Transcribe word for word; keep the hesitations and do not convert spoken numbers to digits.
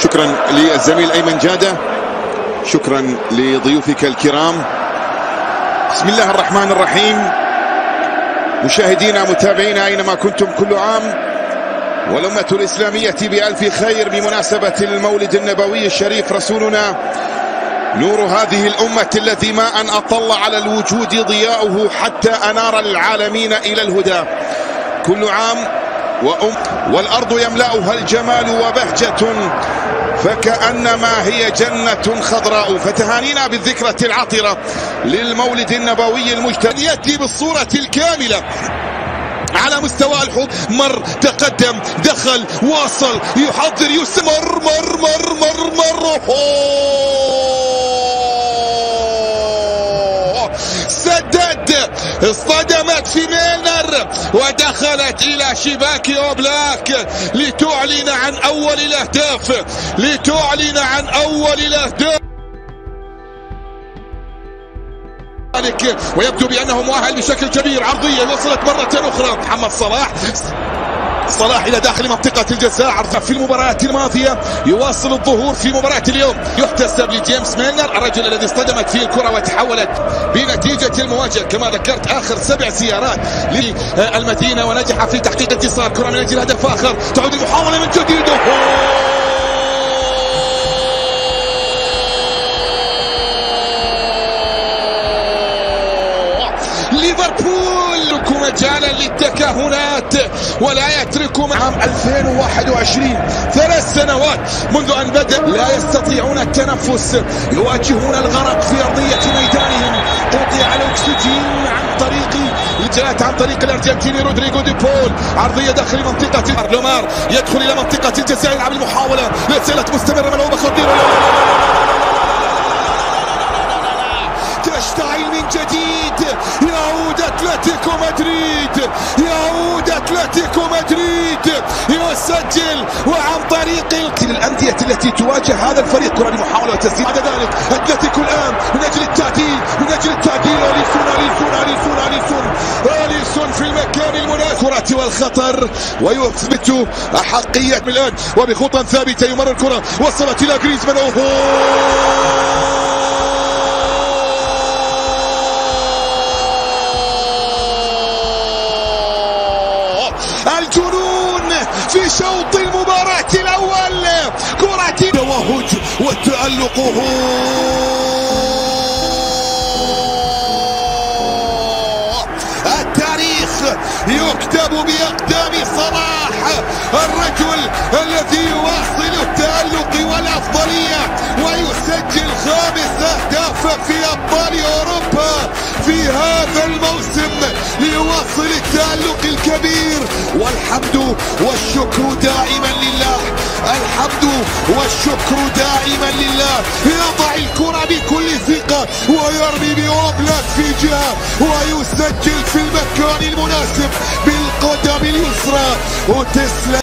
شكرا للزميل أيمن جادة، شكرا لضيوفك الكرام. بسم الله الرحمن الرحيم. مشاهدينا متابعينا أينما كنتم، كل عام والأمة الإسلامية بألف خير بمناسبة المولد النبوي الشريف. رسولنا نور هذه الأمة الذي ما أن أطل على الوجود ضياؤه حتى أنار العالمين إلى الهدى. كل عام وأم والأرض يملأها الجمال وبهجة فكأنما هي جنة خضراء. فتهانينا بالذكرى العطرة للمولد النبوي المجتمع يأتي بالصورة الكاملة على مستوى الحب. مر، تقدم، دخل، واصل، يحضر، يستمر، مر مر مر مر, مر. سدد، اصطدمت في ميلنر ودخلت الى شباك اوبلاك لتعلن عن اول الاهداف لتعلن عن اول الاهداف ويبدو بانه مؤهل بشكل كبير. عرضيه وصلت مره اخرى محمد صلاح صلاح الى داخل منطقه الجزاء. عرض في المباريات الماضيه يواصل الظهور في مباراه اليوم. يحتسب لجيمس ميلنر الرجل الذي اصطدمت فيه الكره وتحولت بنتيجه المواجهه. كما ذكرت اخر سبع سيارات للمدينه ونجح في تحقيق انتصار. كره من اجل هدف اخر. تعود المحاوله من جديد. ليفربول يترك مجالا للتكهنات ولا يترك. عام ألفين وواحد وعشرين، ثلاث سنوات منذ أن بدأ لا يستطيعون التنفس، يواجهون الغرق في أرضية ميدانهم. قطع الأكسجين عن طريق الجات عن طريق الأرجنتيني رودريغو دي بول. عرضية داخل منطقة لومار يدخل إلى منطقة الجزاء يلعب المحاولة. لا زالت مستمرة، ملعوبة خطيرة تشتعل من جديد. يعود اتلتيكو مدريد يعود اتلتيكو مدريد يسجل وعن طريق الأندية التي تواجه هذا الفريق. كرة لمحاولة وتسديد. بعد ذلك اتلتيكو الآن من أجل التعديل من أجل التعديل أليسون أليسون أليسون أليسون أليسون في المكان المناسب. كرة والخطر ويثبت أحقية من الآن وبخطى ثابتة يمرر الكرة. وصلت إلى جريزمان. الجنون في شوط المباراة الأول. كرة التوهج والتألق. التاريخ يكتب بأقدام صلاح، الرجل الذي يواصل التألق والأفضلية ويسجل خامس أهداف في أبطال أوروبا في هذا الموسم ليواصل التألق الكبير. والحمد والشكر دائما لله، الحمد والشكر دائما لله. يضع الكرة بكل ثقة ويرمي بأوبلاك في جهة ويسجل في المكان المناسب بالقدم اليسرى. وتسلم